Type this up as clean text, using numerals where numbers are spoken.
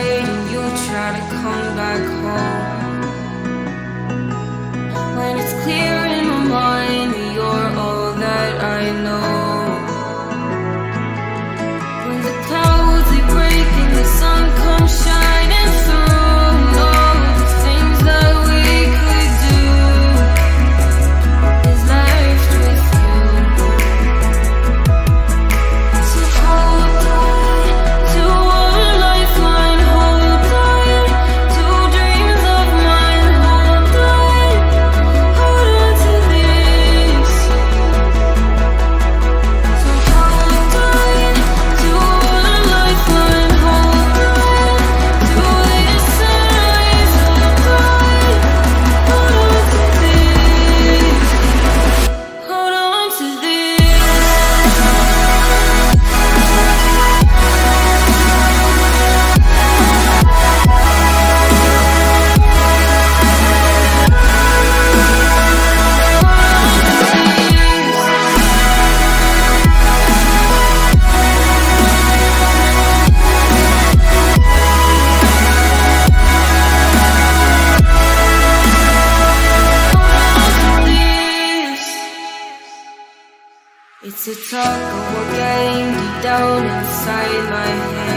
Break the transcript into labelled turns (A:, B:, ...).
A: hide and you try to come back home. When it's clear in my mind that you're all that I know. When the clouds they break and the sun comes shining through, all the things that we could do is left with you. So hold on to one lifeline, hold on to dreams of mine, hold on to this. So hold on to one lifeline, hold on to this sunrise of pride, hold on to this, hold on to this. It's a tug of war game deep down inside my head.